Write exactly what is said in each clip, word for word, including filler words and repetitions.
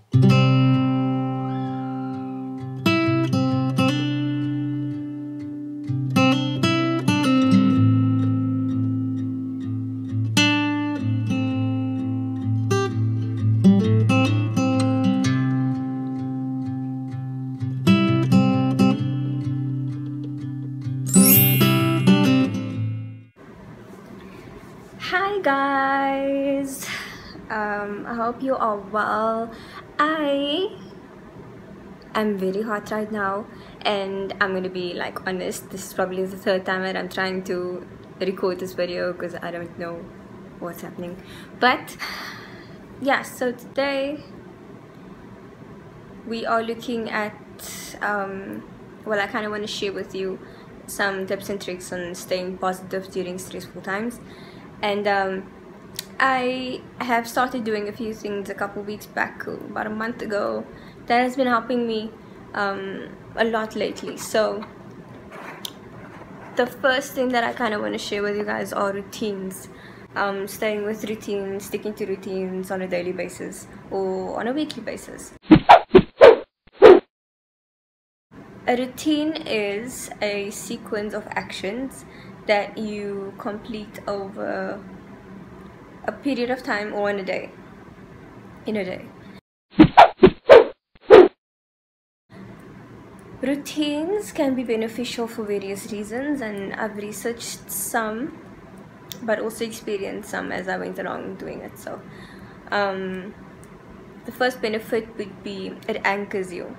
Hi guys, um, I hope you are well. I am very hot right now, and I'm gonna be like honest, this is probably the third time that I'm trying to record this video because I don't know what's happening. But yeah, so today we are looking at um, well, I kind of want to share with you some tips and tricks on staying positive during stressful times. And um, I have started doing a few things a couple weeks back, about a month ago, that has been helping me um, a lot lately. So the first thing that I kind of want to share with you guys are routines. Um, staying with routines, sticking to routines on a daily basis or on a weekly basis. A routine is a sequence of actions that you complete over a period of time or in a day. In a day. Routines can be beneficial for various reasons, and I've researched some, but also experienced some as I went along doing it. So, um, the first benefit would be it anchors you.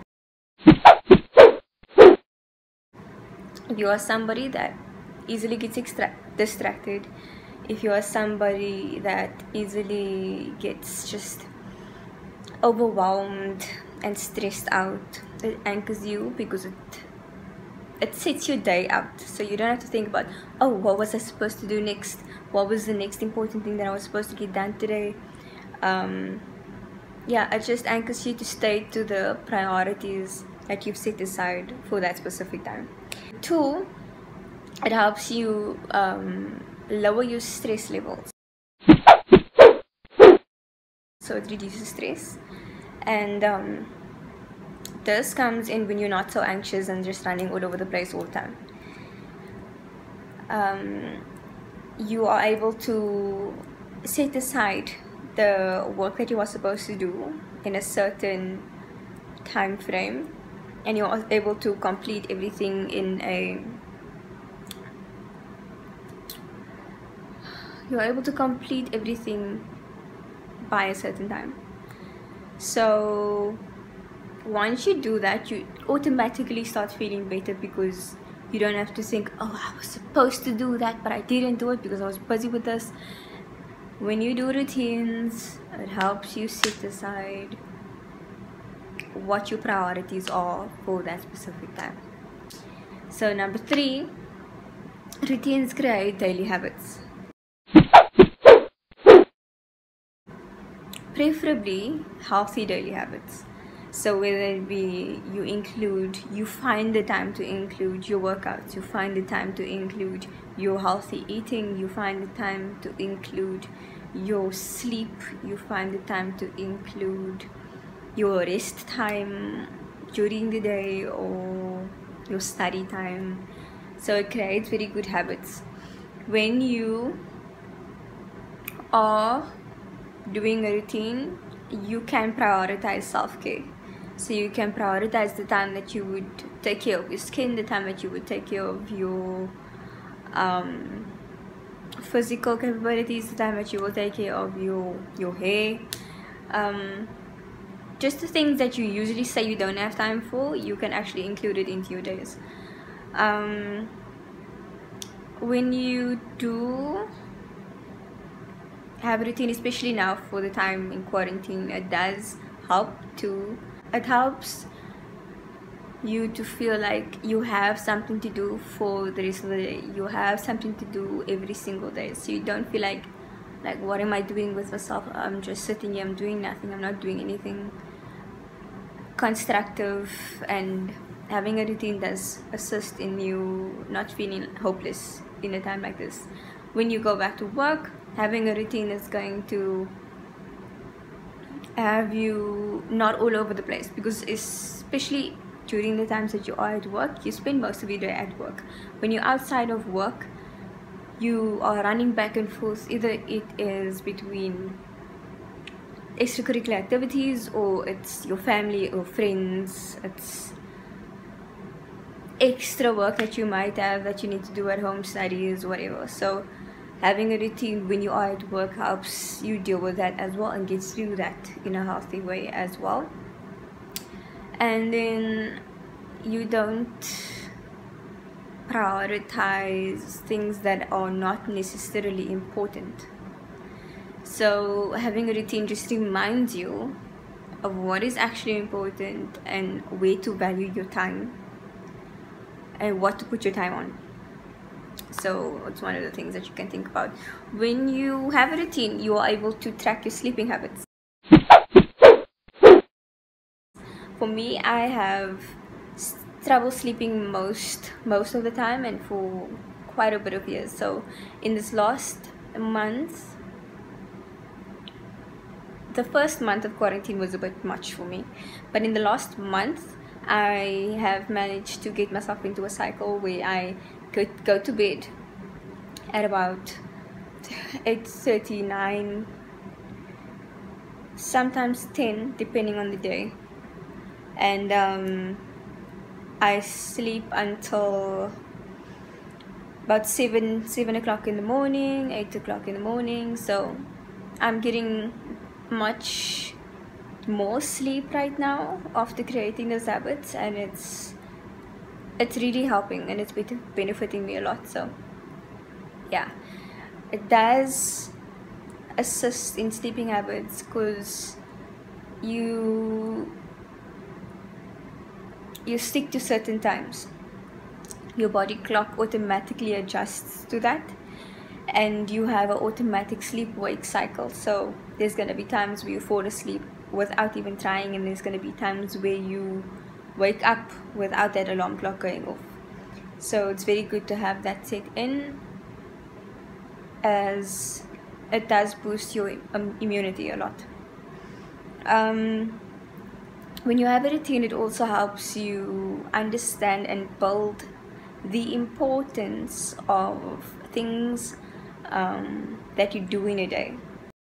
If you are somebody that easily gets distracted, if you are somebody that easily gets just overwhelmed and stressed out, it anchors you because it it sets your day out, so you don't have to think about, oh, what was I supposed to do next, what was the next important thing that I was supposed to get done today. Um, yeah, it just anchors you to stay to the priorities that you've set aside for that specific time. Two, it helps you um, lower your stress levels. So it reduces stress, and um, this comes in when you're not so anxious and just running all over the place all the time. Um, you are able to set aside the work that you are supposed to do in a certain time frame, and you are able to complete everything in a you're able to complete everything by a certain time. So once you do that, you automatically start feeling better because you don't have to think, oh, I was supposed to do that but I didn't do it because I was busy with this. When you do routines, it helps you set aside what your priorities are for that specific time. So number three, routines create daily habits. Preferably healthy daily habits. So whether it be you include, you find the time to include your workouts, you find the time to include your healthy eating, you find the time to include your sleep, you find the time to include your rest time during the day or your study time. So it creates very good habits. When you are doing a routine, you can prioritize self-care. So you can prioritize the time that you would take care of your skin, the time that you would take care of your um, physical capabilities, the time that you will take care of your your hair. Um, just the things that you usually say you don't have time for, you can actually include it into your days. Um, when you do have a routine, especially now for the time in quarantine, it does help to it helps you to feel like you have something to do for the rest of the day. You have something to do every single day, so you don't feel like like what am I doing with myself? I'm just sitting here, I'm doing nothing, I'm not doing anything constructive. And having a routine does assist in you not feeling hopeless in a time like this. When you go back to work, having a routine is going to have you not all over the place, because especially during the times that you are at work, you spend most of your day at work. When you're outside of work, you are running back and forth. Either it is between extracurricular activities, or it's your family or friends, it's extra work that you might have that you need to do at home, studies, whatever. So having a routine when you are at work helps you deal with that as well and get through that in a healthy way as well. And then you don't prioritize things that are not necessarily important. So having a routine just reminds you of what is actually important and where to value your time and what to put your time on. So it's one of the things that you can think about. When you have a routine, you are able to track your sleeping habits. For me, I have trouble sleeping most most of the time and for quite a bit of years. So in this last month, the first month of quarantine was a bit much for me, but in the last month I have managed to get myself into a cycle where I could go to bed at about eight thirty, nine, sometimes ten, depending on the day, and um, I sleep until about seven seven o'clock in the morning, eight o'clock in the morning. So I'm getting much more sleep right now after creating those habits, and it's it's really helping and it's benefiting me a lot. So yeah, it does assist in sleeping habits, because you you stick to certain times. Your body clock automatically adjusts to that, and you have an automatic sleep-wake cycle. So there's going to be times where you fall asleep without even trying, and there's going to be times where you wake up without that alarm clock going off. So it's very good to have that set in, as it does boost your um, immunity a lot. Um, when you have a routine, it also helps you understand and build the importance of things um, that you do in a day.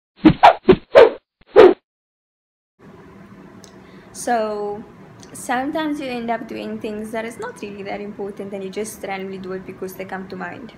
So sometimes you end up doing things that is not really that important, and you just randomly do it because they come to mind.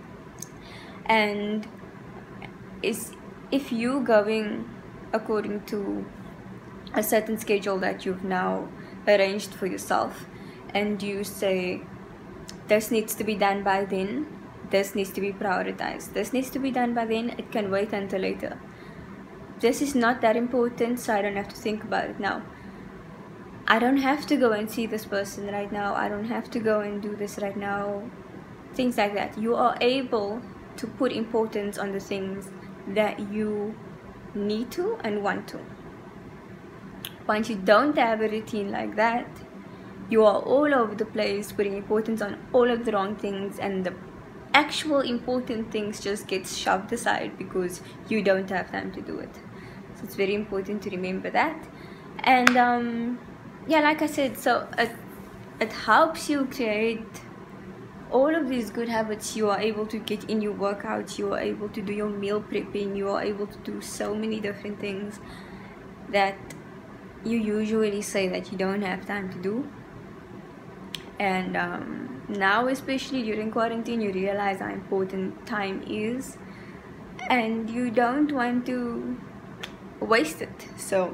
And is if you going according to a certain schedule that you've now arranged for yourself, and you say this needs to be done by then, this needs to be prioritized, this needs to be done by then, it can wait until later, this is not that important, so I don't have to think about it now, I don't have to go and see this person right now, I don't have to go and do this right now, things like that. You are able to put importance on the things that you need to and want to. Once you don't have a routine like that, you are all over the place putting importance on all of the wrong things, and the actual important things just get shoved aside because you don't have time to do it. So it's very important to remember that. And um, yeah, like I said, so it, it helps you create all of these good habits. You are able to get in your workouts, you are able to do your meal prepping, you are able to do so many different things that you usually say that you don't have time to do. And um, now, especially during quarantine, you realize how important time is, and you don't want to waste it. So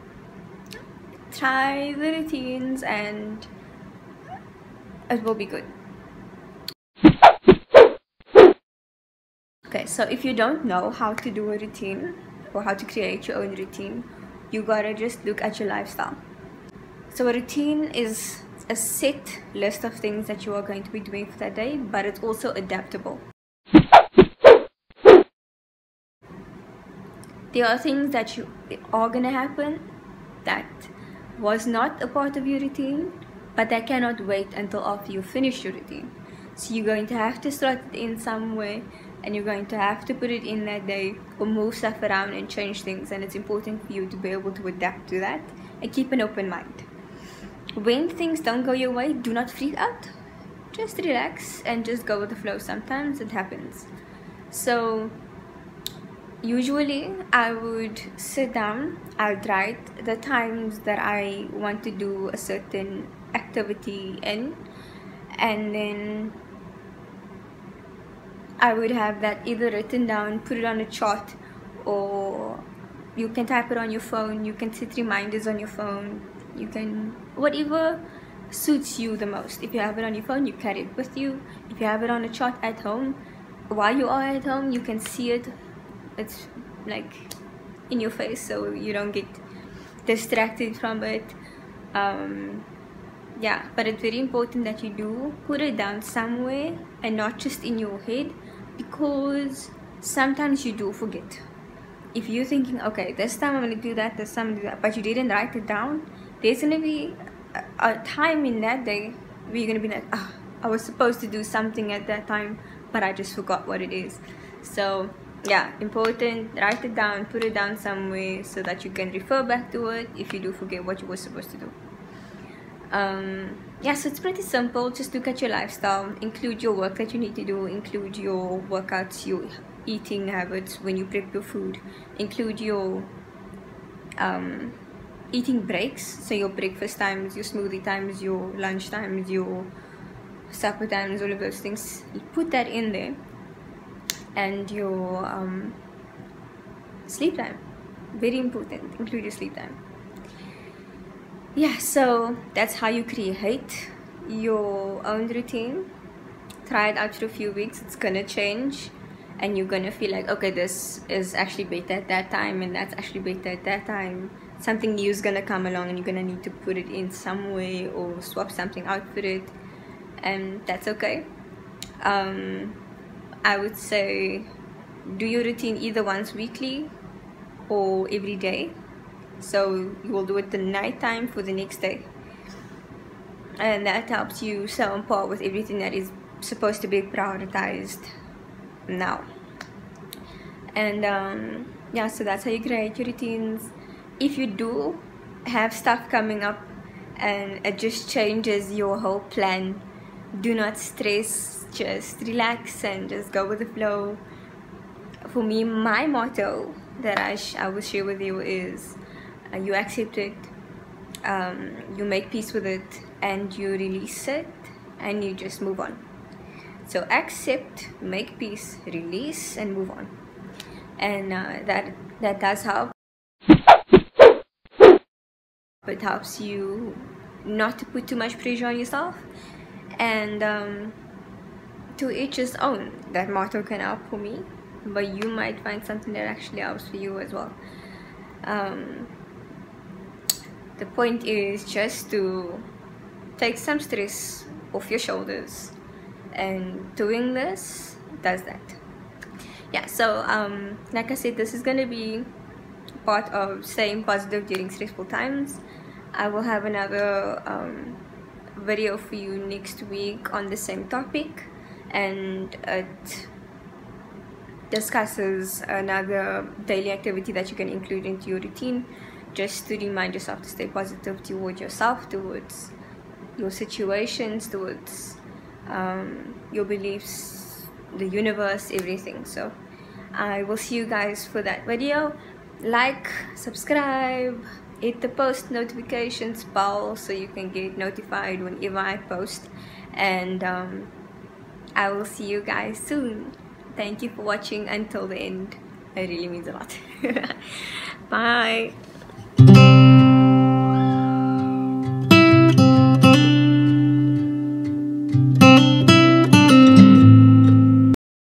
try the routines and it will be good. Okay, so if you don't know how to do a routine or how to create your own routine, you gotta just look at your lifestyle. So a routine is a set list of things that you are going to be doing for that day, but it's also adaptable. There are things that you are gonna happen that was not a part of your routine, but that cannot wait until after you finish your routine. So you're going to have to slot it in somewhere and you're going to have to put it in that day or move stuff around and change things, and it's important for you to be able to adapt to that and keep an open mind. When things don't go your way, do not freak out. Just relax and just go with the flow. Sometimes it happens. So usually I would sit down, I'd write the times that I want to do a certain activity in, and then I would have that either written down, put it on a chart, or you can type it on your phone, you can set reminders on your phone, you can, whatever suits you the most. If you have it on your phone, you carry it with you. If you have it on a chart at home, while you are at home, you can see it. It's like in your face, so you don't get distracted from it. Um, yeah, but it's very important that you do put it down somewhere and not just in your head, because sometimes you do forget. If you're thinking, okay, this time I'm going to do that, this time I'm going to do that, but you didn't write it down, there's going to be a, a time in that day where you're going to be like, ah, oh, I was supposed to do something at that time, but I just forgot what it is. So yeah, important, write it down, put it down somewhere so that you can refer back to it if you do forget what you were supposed to do. Um, yeah, so it's pretty simple. Just look at your lifestyle, include your work that you need to do, include your workouts, your eating habits when you prep your food, include your um, eating breaks, so your breakfast times, your smoothie times, your lunch times, your supper times, all of those things. You put that in there. And your um, sleep time, very important, include your sleep time. Yeah, so that's how you create your own routine. Try it out for a few weeks, it's gonna change, and you're gonna feel like, okay, this is actually better at that time, and that's actually better at that time. Something new is gonna come along and you're gonna need to put it in some way or swap something out for it, and that's okay. um, I would say do your routine either once weekly or every day. So you will do it the night time for the next day, and that helps you stay on par with everything that is supposed to be prioritized now. And um, yeah, so that's how you create your routines. If you do have stuff coming up and it just changes your whole plan, do not stress, just relax and just go with the flow. For me, my motto that I, sh I will share with you is uh, you accept it, um, you make peace with it, and you release it, and you just move on. So accept, make peace, release, and move on. And uh, that that does help. It helps you not to put too much pressure on yourself, and um, to each his own. That motto can help for me, but you might find something that actually helps for you as well. Um, the point is just to take some stress off your shoulders, and doing this does that. Yeah, so um, like I said, this is gonna be part of staying positive during stressful times. I will have another um, video for you next week on the same topic, and it discusses another daily activity that you can include into your routine, just to remind yourself to stay positive towards yourself, towards your situations, towards um, your beliefs, the universe, everything. So I will see you guys for that video. Like, subscribe, hit the post notifications bell so you can get notified whenever I post, and um, I will see you guys soon. Thank you for watching until the end. It really means a lot. Bye.